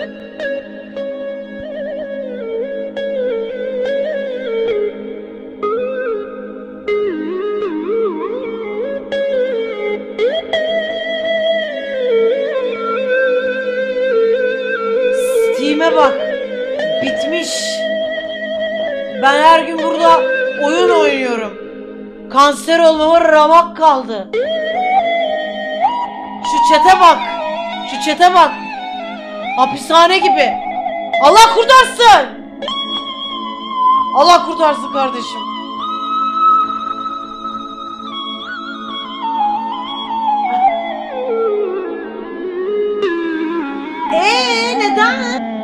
Steam'e bak. Bitmiş. Ben her gün burada oyun oynuyorum. Kanser olmama ramak kaldı. Şu çete bak. Şu çete bak. Hapishane gibi. Allah kurtarsın. Allah kurtarsın kardeşim. Neden?